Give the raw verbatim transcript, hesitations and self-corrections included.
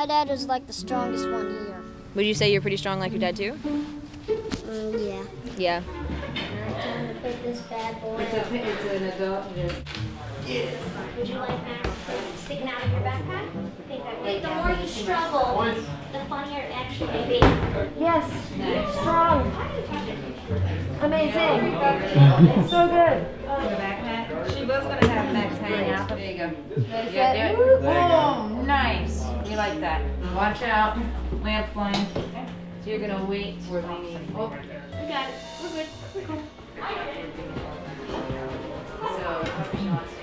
dad is like the strongest one here. Would you say you're pretty strong like your dad too? Mm, yeah. Yeah. Alright, time to pick this bad boy It's, up. a, it's an adult. Would you like Max sticking out of your backpack? I think the more you struggle, the funnier it actually may be. Yes. Strong. Amazing. So good. She was going to have Max hanging out. There you go. That's Yeah, it. do it. Oh, nice. We like that. Watch out. Lamp flying. So you're going to wait for the... Oh, We got it. We're good. We're good. so she wants